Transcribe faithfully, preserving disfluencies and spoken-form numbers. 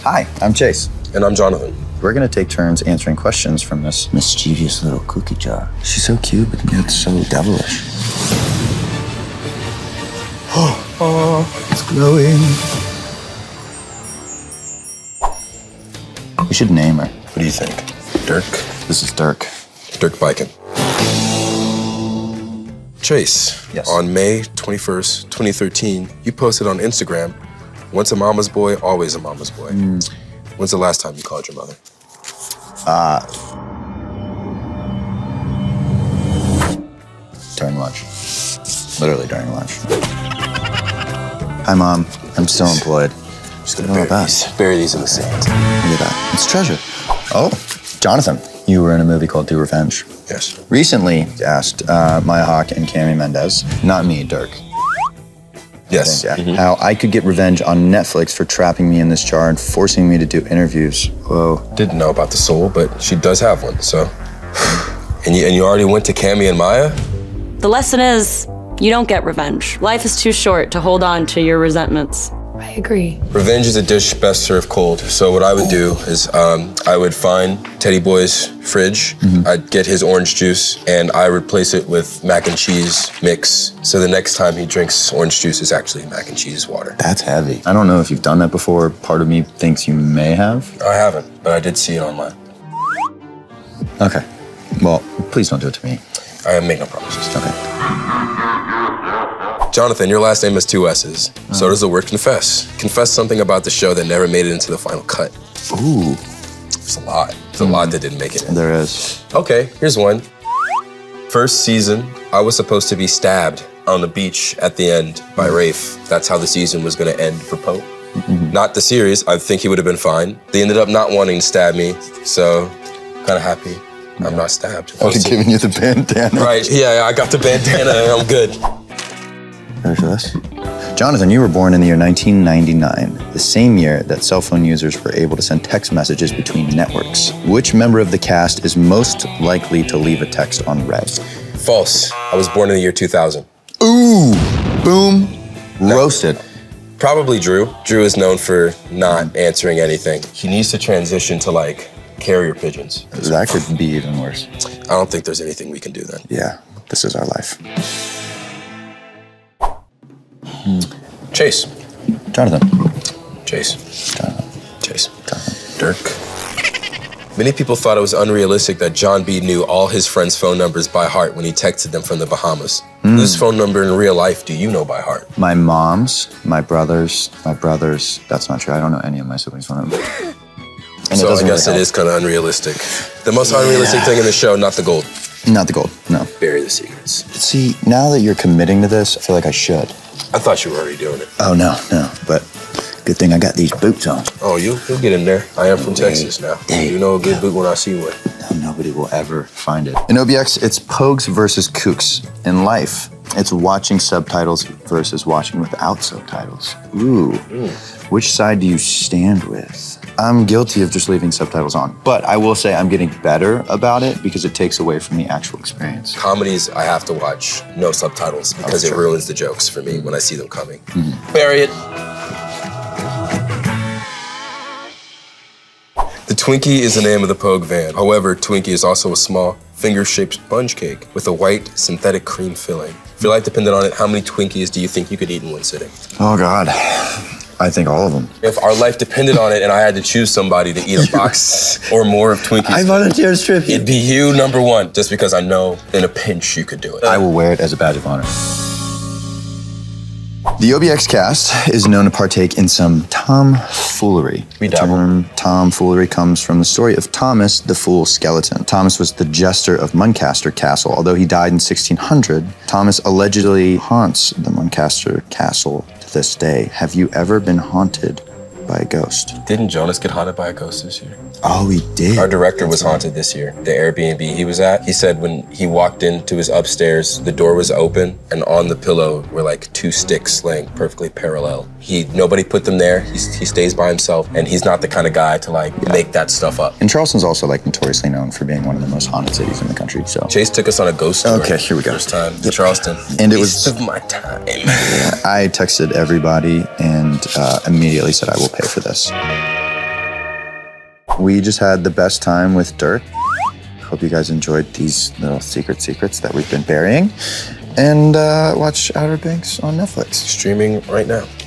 Hi, I'm Chase. And I'm Jonathan. We're gonna take turns answering questions from this mischievous little cookie jar. She's so cute, but yet so devilish. Oh, it's glowing. We should name her. What do you think? Dirk? This is Dirk. Dirk Biken. Chase, yes. On May twenty-first, twenty thirteen, you posted on Instagram, once a mama's boy, always a mama's boy. Mm. When's the last time you called your mother? Uh, during lunch. Literally during lunch. Hi, Mom. I'm still employed. I'm just gonna bury these, bury these in the sand. Look at that. It's treasure. Oh, Jonathan, you were in a movie called Do Revenge. Yes. Recently asked uh, Maya Hawke and Cami Mendes, not me, Dirk. Yes. I think, yeah, mm-hmm. How I could get revenge on Netflix for trapping me in this jar and forcing me to do interviews. Whoa. Didn't know about the soul, but she does have one, so. And you, and you already went to Cami and Maya? The lesson is, you don't get revenge. Life is too short to hold on to your resentments. I agree. Revenge is a dish best served cold. So what I would do is um, I would find Teddy Boy's fridge, mm-hmm. I'd get his orange juice, and I replace it with mac and cheese mix. So the next time he drinks orange juice is actually mac and cheese water. That's heavy. I don't know if you've done that before. Part of me thinks you may have. I haven't, but I did see it online. Okay. Well, please don't do it to me. I make no promises. Okay. Jonathan, your last name has two S's. Uh-huh. So does the word confess. Confess something about the show that never made it into the final cut. Ooh. There's a lot. There's a lot that didn't make it in. There is. Okay, here's one. First season, I was supposed to be stabbed on the beach at the end by Rafe. That's how the season was gonna end for Poe. Mm-hmm. Not the series, I think he would have been fine. They ended up not wanting to stab me, so kind of happy. Yeah. I'm not stabbed. I was giving you the bandana. Right, yeah, I got the bandana and I'm good. Ready for this? Jonathan, you were born in the year nineteen ninety-nine, the same year that cell phone users were able to send text messages between networks. Which member of the cast is most likely to leave a text unread? False. I was born in the year two thousand. Ooh, boom, no. Roasted. Probably Drew. Drew is known for not answering anything. He needs to transition to like carrier pigeons. That could be even worse. I don't think there's anything we can do then. Yeah, this is our life. Chase. Jonathan. Chase. Jonathan. Chase. Jonathan. Dirk. Many people thought it was unrealistic that John B knew all his friends' phone numbers by heart when he texted them from the Bahamas. Mm. Whose phone number in real life do you know by heart? My mom's, my brother's, my brother's. That's not true. I don't know any of my siblings' phone numbers. And so it I guess really it is kind of unrealistic. The most yeah. unrealistic thing in the show, not the gold. Not the gold, no. Bury the secrets. See, now that you're committing to this, I feel like I should. I thought you were already doing it. Oh, no, no, but good thing I got these boots on. Oh, you, you'll get in there. I am from hey, Texas now. Hey, you know a good boot when I see one. No, nobody will ever find it. In O B X, it's Pogues versus Kooks. In life, it's watching subtitles versus watching without subtitles. Ooh, mm. Which side do you stand with? I'm guilty of just leaving subtitles on, but I will say I'm getting better about it because it takes away from the actual experience. Comedies, I have to watch no subtitles because it ruins the jokes for me when I see them coming. Mm-hmm. Bury it. The Twinkie is the name of the Pogue van. However, Twinkie is also a small, finger-shaped sponge cake with a white, synthetic cream filling. If your life depended on it, how many Twinkies do you think you could eat in one sitting? Oh, God. I think all of them. If our life depended on it and I had to choose somebody to eat a box or more of Twinkies, I volunteer as tribute. It'd be you, number one, just because I know in a pinch you could do it. I will wear it as a badge of honor. The O B X cast is known to partake in some tomfoolery. We the term tomfoolery comes from the story of Thomas the Fool Skeleton. Thomas was the jester of Muncaster Castle. Although he died in sixteen hundred, Thomas allegedly haunts the Muncaster Castle to this day. Have you ever been haunted by a ghost? Didn't Jonas get haunted by a ghost this year? Oh, he did. Our director was haunted this year. The Airbnb he was at, he said when he walked into his upstairs, the door was open and on the pillow were like two sticks laying perfectly parallel. He Nobody put them there. He, he stays by himself and he's not the kind of guy to like yeah. make that stuff up. And Charleston's also like notoriously known for being one of the most haunted cities in the country, so. Chase took us on a ghost tour. Okay, here we go. First time to Charleston. And it was of my time. Yeah, I texted everybody and uh, immediately said I will pay for this. We just had the best time with Dirk. Hope you guys enjoyed these little secret secrets that we've been burying. And uh, watch Outer Banks on Netflix. Streaming right now.